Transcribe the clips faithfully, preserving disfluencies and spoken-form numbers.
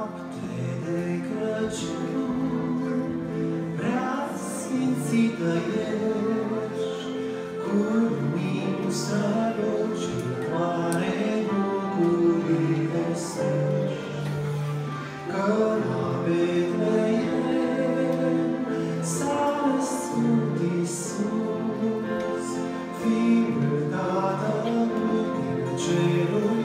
Noapte de Crăciun, prea sfințită ești, cu lumini strălucitoare bucurii vestești, că la Betleem s-a născut Iisus, Fiul Tatălui din cerul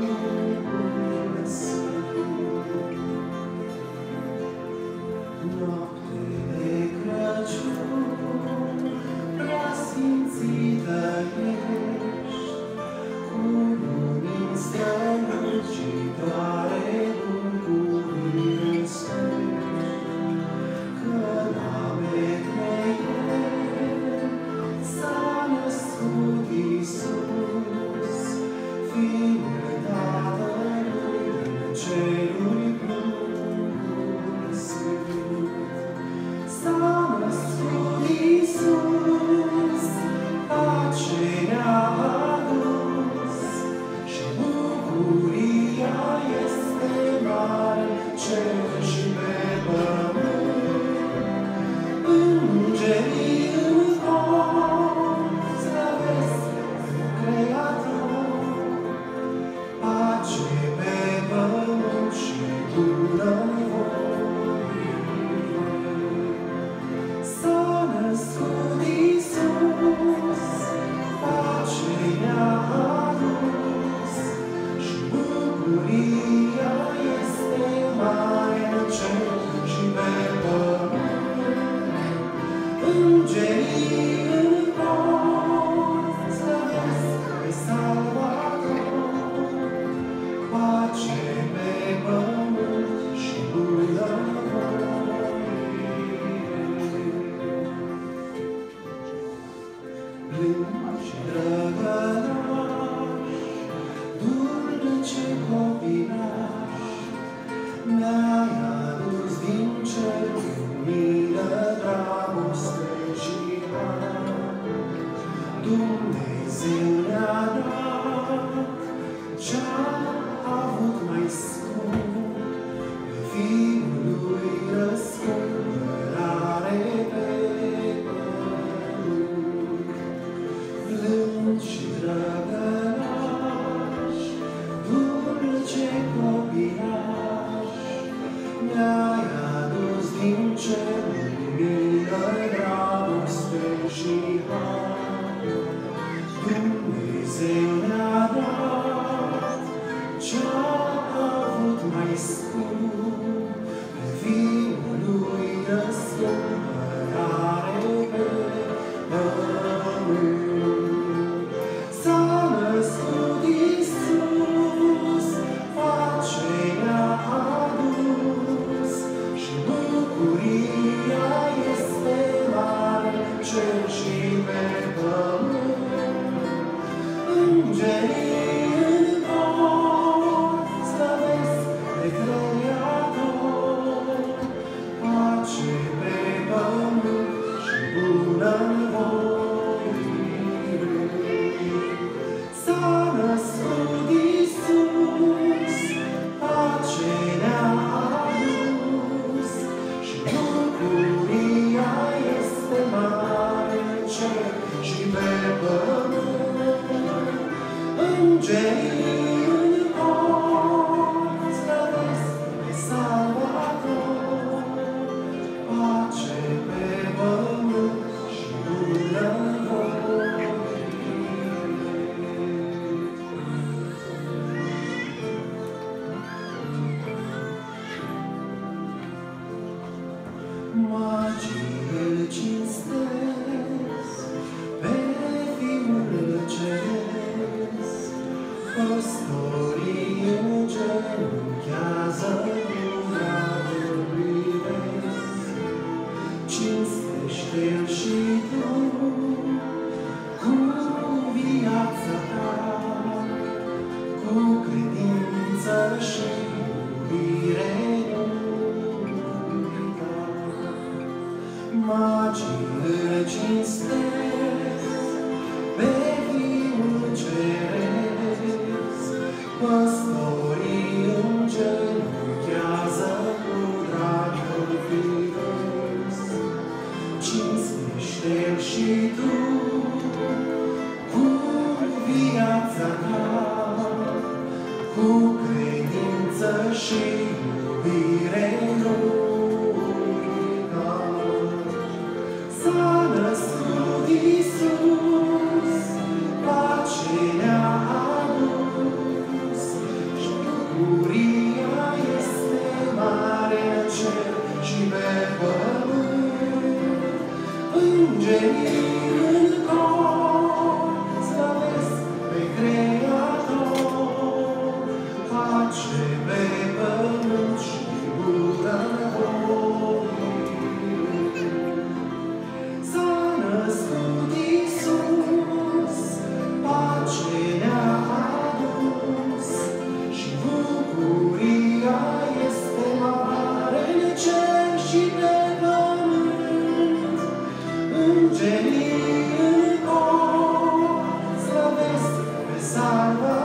Noapte de Crăciun, prea sfințită ești, cu lumini strălucitoare bucurii vestești, că la Betleem s-a născut Iisus, Fiul Tatălui din ceruri plini sfânt. S-a născut Iisus, pace ne-a adus, și bucuria este mare, cer și pe pământ. Îngerii în cor slăvesc pe Creator, pace pe pământ și bună voie. S-a născut Iisus, pace ne-a adus, și bucuria este mare în cer și pe pământ. Îngerii în cor slăvesc pe Salvator, pace pe pământ și bună voie. Plâng și drăgălaș, dulce copilaș, mi-ai adus din cer lumină, dragoste și har. Dumnezeu ne-a dat ce-a avut mai scump, pe Fiul lui răscumpărare pe pământ. Plâng și drăgălaș, dulce copilaș, mi-ai adus din cer lumină, dragoste și har. Dumnezeu ne-a dat ce-a avut mai scump, pe Fiul lui răscumpărare pe pământ. S-a născut Iisus, pace ne-a adus, și bucuria este mare, cer și pe pământ. Îngerii în cor slăvesc pe Creator, pace pe pământ și bună voie. S-a născut Iisus, pace ne-a adus, și bucuria este mare în cer și pe pământ. Îngerii în cor slăvesc pe Salvator, pace pe pământ și bună voie. Magii îl cinstesc, pe Fiul Ceresc, păstorii îngenunchează, lumea îl privesc. Cinstește-l și tu cu viața ta, cu credință și iubire nu uita. Magii îl cinstesc, pe Fiul Ceresc, păstorii îngenunchează, ta, cu credință și iubire ruga. S-a născut Iisus, pace ne-a adus, și bucuria este mare în cer și pe pământ. Îngerii în cor slăvesc pe Creator, pace pe pământ și bunăvoie. S-a născut Iisus, pace ne-a adus, și bucuria este mare în cer și pe pământ. Îngerii în cor slăvesc pe Salvator,